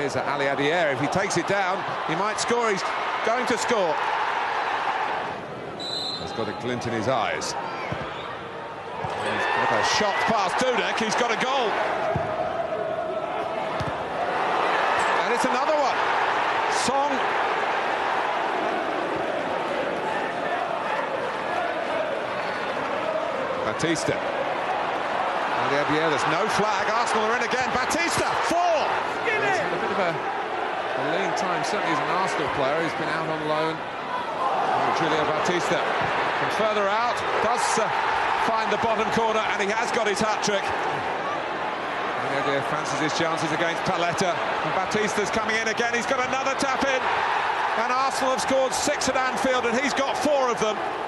here's Ali Adier. If he takes it down, he might score. He's going to score. He's got a glint in his eyes. He's got a shot past Dudek. He's got a goal. And it's another one. Song. Baptista. Ali Adier, there's no flag. Arsenal are in again. Baptista, 4! He's had a bit of a lean time, certainly as an Arsenal player. He's been out on loan. Julio Baptista from further out does find the bottom corner, and he has got his hat-trick. Adier fancies his chances against Paletta, and Baptista's coming in again. He's got another tap in, and Arsenal have scored 6 at Anfield, and he's got 4 of them.